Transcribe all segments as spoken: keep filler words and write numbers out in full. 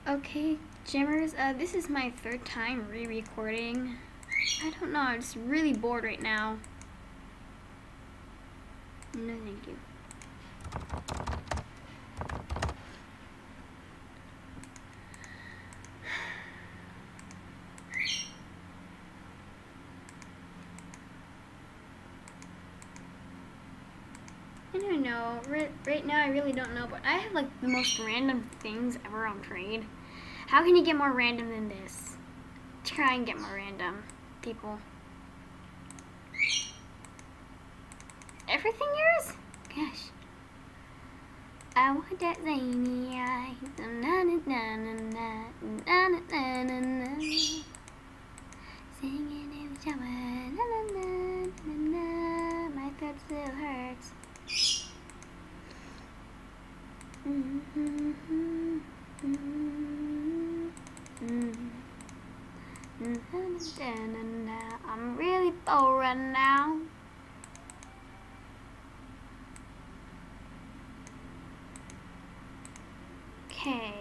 Okay, Jimmers, uh, this is my third time re-recording. I don't know, I'm just really bored right now. No, thank you. I don't know. Right, right now, I really don't know, but I have like the most random things ever on Trade. How can you get more random than this? Try and get more random, people. Everything yours? Gosh. I want that zany eye. Na na na na na na na na na na. Singing in the shower. Na na na na na. My throat still hurts. Mm-hmm, mm-hmm, mm-hmm. I'm really bored right now. Okay.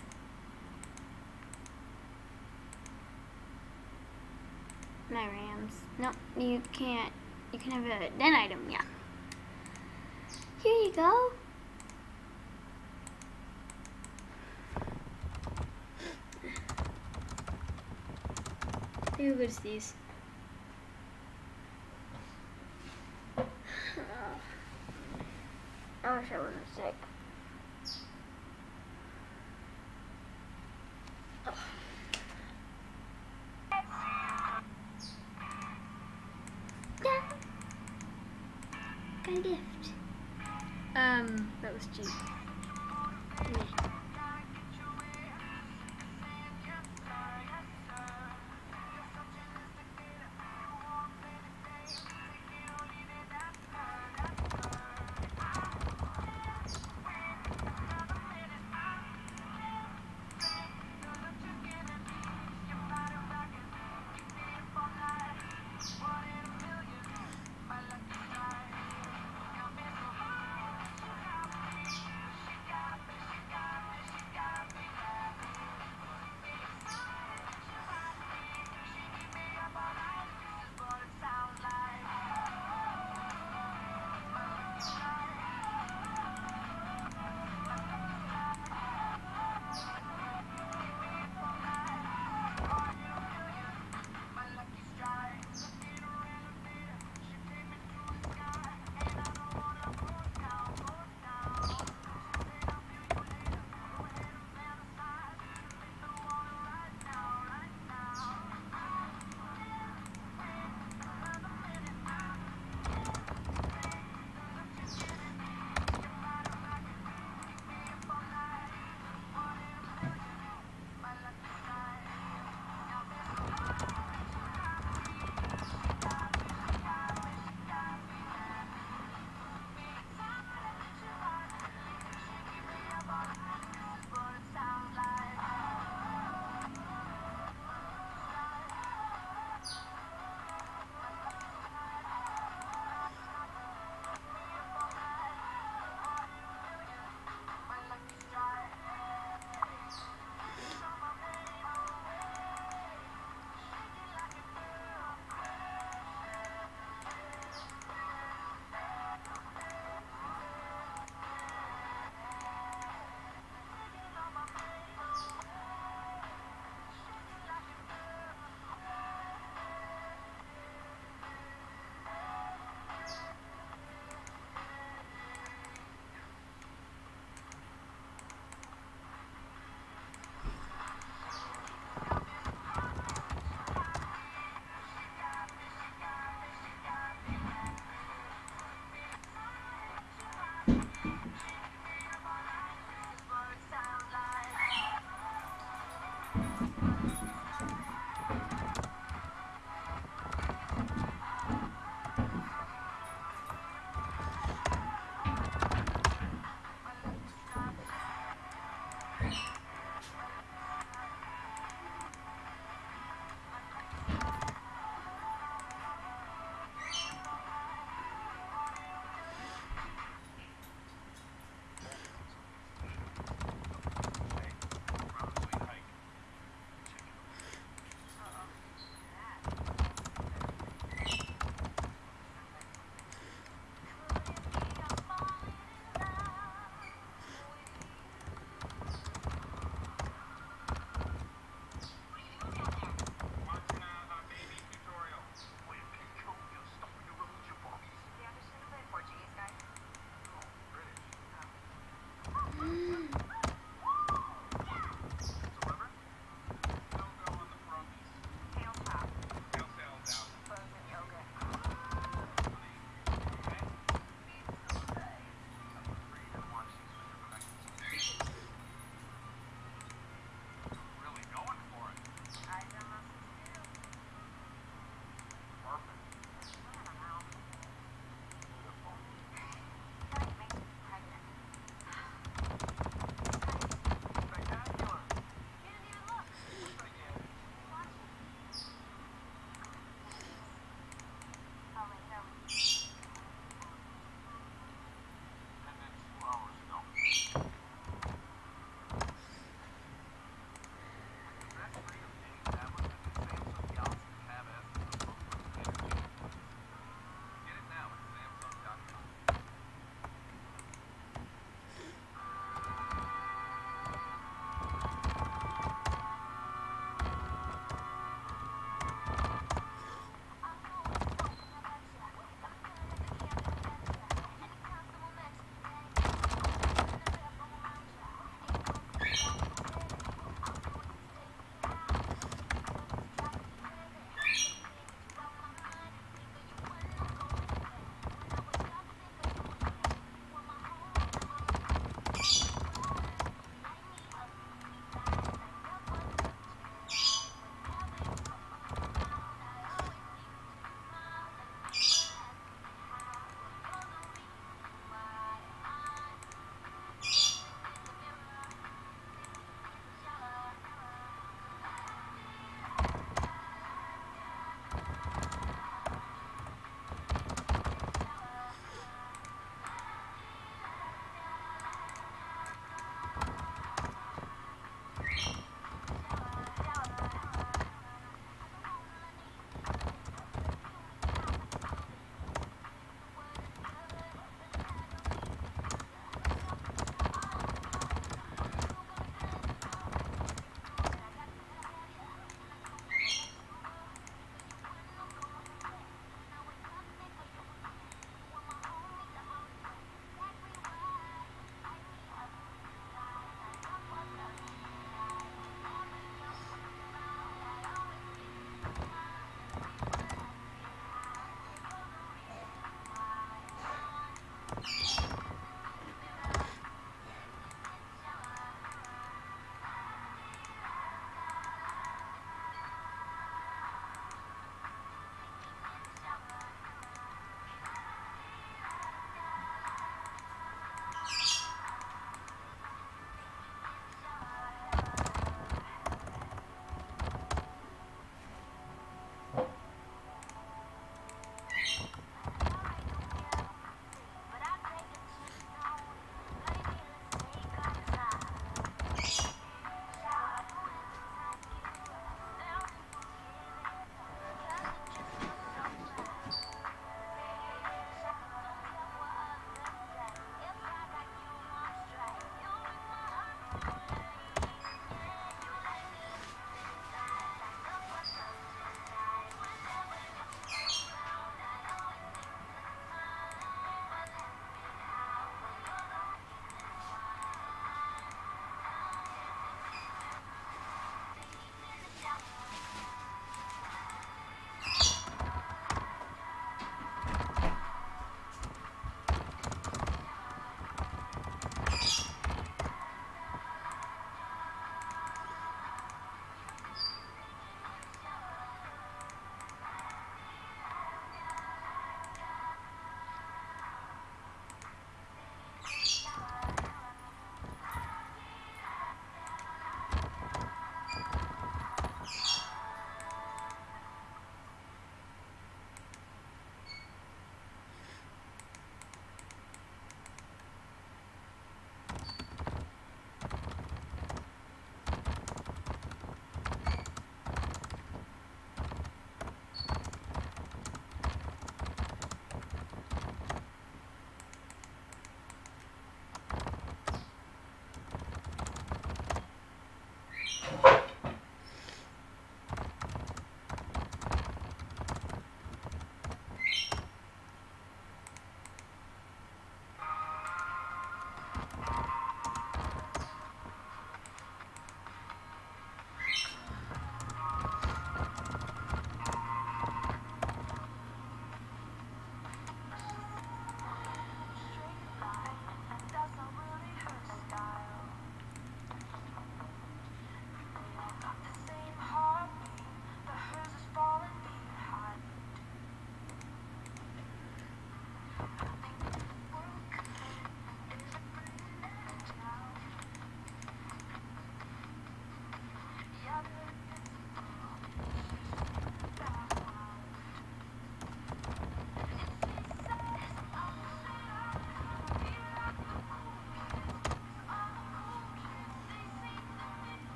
My Rams. No, you can't. You can have a den item, yeah. Here you go. Who goes these? I wish I wasn't sick. Oh. Yeah. Got a gift. Um, that was cheap. Yeah.